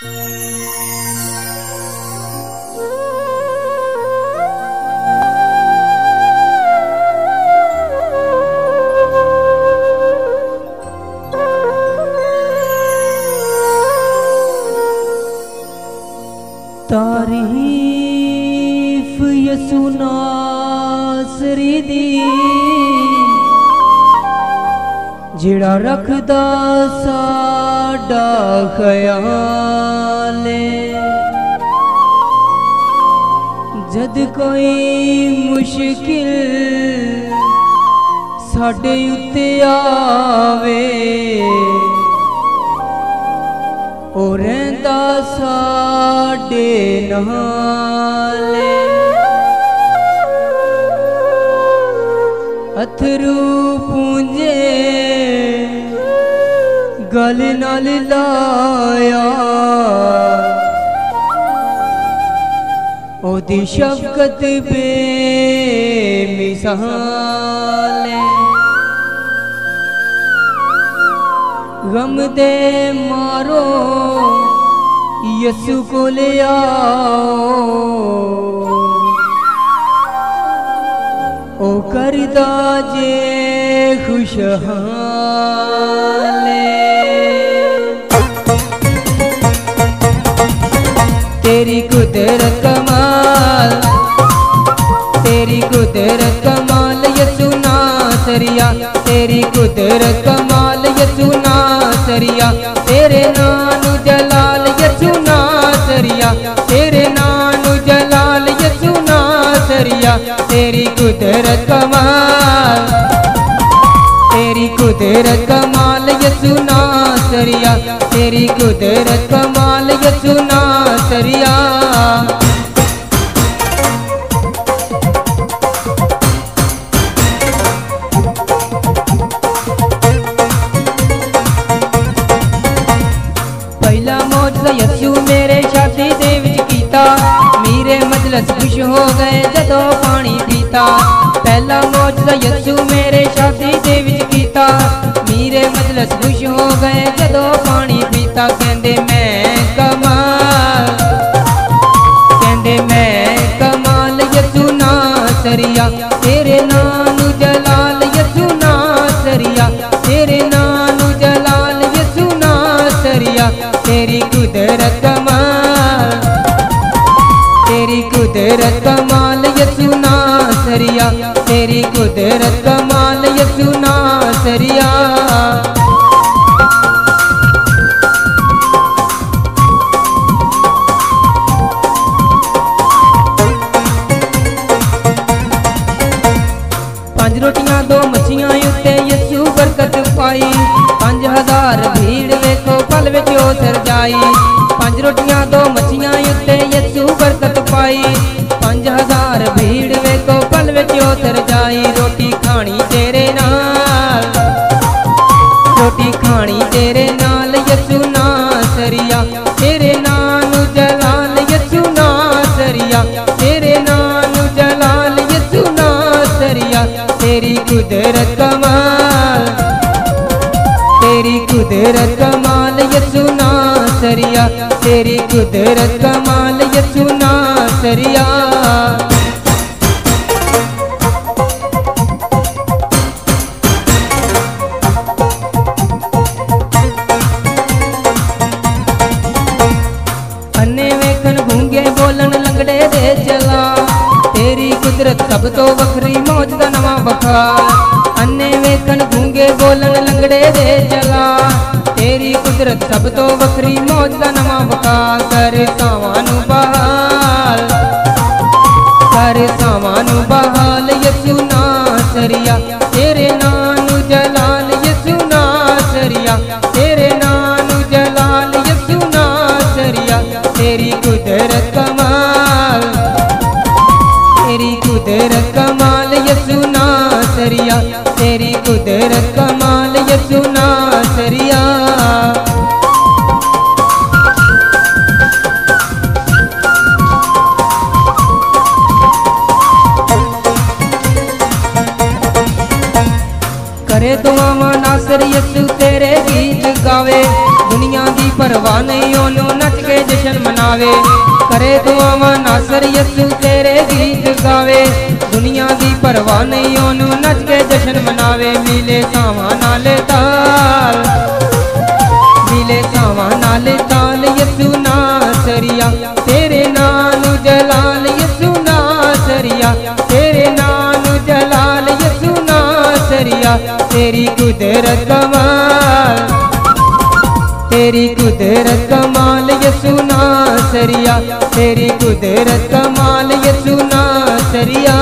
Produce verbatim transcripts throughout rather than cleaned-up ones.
तारीफ यसु नासरी दी जिड़ा रखदा साडा ख्याल जद कोई मुश्किल साडे उत्ते आवे ओ रहिंदा साडे नाल अथरू पूंजे गल नाल लाया ओदी शफकत बेमिसाल गम दे मारो यसु को ले आओ ओ करदा जे खुशहाल तेरी कुदरत कमाल तेरी कुदरत कमाल यसु नासरिया तेरी कुदरत कमाल यसु नासरिया तेरे नानु जलाल यसु नासरिया तेरे नानु जलाल यसु नासरिया तेरी कुदरत कमाल तेरी कुदरत कमाल यसु नासरिया तेरी कुदरत कमाल यसु नासरिया पहला मौजज़ा यसु मेरे शादी दे विच कीता मेरे मजलस खुश हो गए जदों पानी पीता पहला मौजज़ा यसु मेरे शादी दे विच कीता मेरे मजलस खुश हो गए जदों पानी पीता कहंदे मैं कमाल कहंदे मैं कमाल यसु नासरिया तेरे नानु जलाल यसु नासरिया तेरे नानु जलाल यसु नासरिया तेरी कुदरत कमाल तेरी कुदरत कमाल यसु नासरिया तेरी कुदरत कमाल यसु नासरिया पांच रोटियां दो मच्छियां उत्ते यसु बरकत पाई पांच हजार भीड़ वेखो पल विच ओसर जाई पांच रोटियां दो मच्छियां उत्ते यसु बरकत पाई पांच हजार भीड़ वेखो पल विच ओसर जाई रोटी खानी तेरे नाल रोटी खानी तेरे नाल यसु नासरिया तेरे नानु जलाल यसु नासरिया तेरे नानु जलाल यसु नासरिया तेरी कुदरत कमाल तेरी कुदरत कमाल यसु नासरिया तेरी कुदरत कमाल यसु नासरिया अन्ने वेखन गूंगे बोलन लंगड़े दे चला तेरी कुदरत सब तो वखरी मौज दा नवा बखार अन्ने वेखन गूंगे बोलन लंगड़े दे चला तेरी कुदरत सब तो वखरी मौज दा नवा बखार कर सावानू बहाल कर सावानू बहाल यसु नासरिया तेरे नानु जलाल यसु नासरिया तेरे नानु जलाल यसु नासरिया तेरी कुदरत कमाल तेरी कुदरत कमाल यसु नासरिया तेरी कुदरत कमाल यसु नासरिया करे दुआवां नासर यसु तेरे गीत गावे दुनिया दी परवाह नहीं ओनू नच के मनावे, करे दुआवां नासर यसू तेरे गीत गावे। दुनिया दी परवाह नहीं ओनू नच के जश्न मनावे, मिले सावां नाल ताल, मिले सावां नाल ताल यसू नासरिया, तेरे नाम जलाल यसू नासरिया, तेरे नाम जलाल यसू नासरिया। तेरी कुदरत कमाल, तेरी कुदरत कमाल यसू नासरिया, तेरी कुदरत कमाल यसू नासरिया।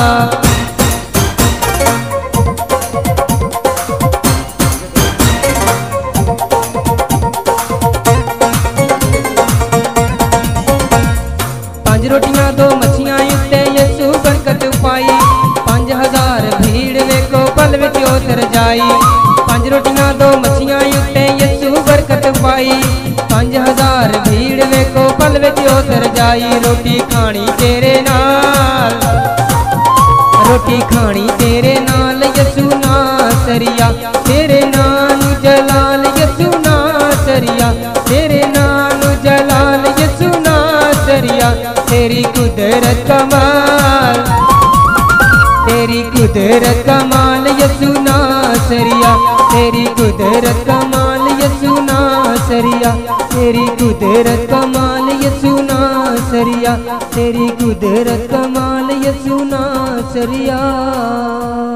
पांच रोटियां दो मच्छियां उत्ते यसू बरकत पाई, पांच हजार भीड़ वेखो पल विच उतर जाई। पांच रोटियां दो मच्छियां उत्ते यसू बरकत पाई, पांच हजार भीड़ वेखो पल विच उतर जाई। रोटी खानी तेरे नाल, रोटी खानी तेरे नाल यसू नासरिया, तेरे नाम जलाल यसू नासरिया, तेरे नाम जलाल यसू नासरिया। तेरी कुदरत कमाल, तेरी कुदरत कमाल यसू नासरिया, तेरी कुदरत कमाल यसू नासरिया, तेरी कुदरत कमाल यसू नासरिया, तेरी कुदरत कमाल यसू नासरिया।